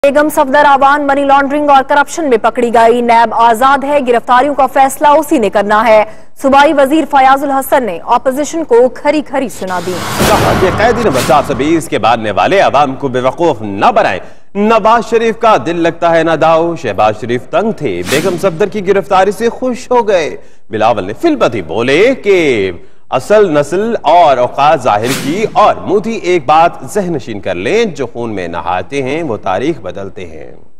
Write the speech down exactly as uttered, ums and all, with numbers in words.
बेगम Safdar Awan money laundering और corruption में पकड़ी गई। नैब आजाद है, गिरफ्तारियों का फैसला उसी ने करना है। सूबाई वजीर फयाजुल हसन ने ऑपोजिशन को खरी खरी सुना दी। कहा कि कैदी नंबर चार सौ बीस के मारने वाले अवाम को बेवकूफ न बनाए। नवाज शरीफ का दिल लगता है न दाऊ। शहबाज शरीफ तंग थे, बेगम सफदर की गिरफ्तारी से खुश हो गए। बिलावल ने फिल्मती बोले कि असल नस्ल और औकात जाहिर की और मोदी एक बात ज़हन नशीन कर लें, जो खून में नहाते हैं वो तारीख बदलते हैं।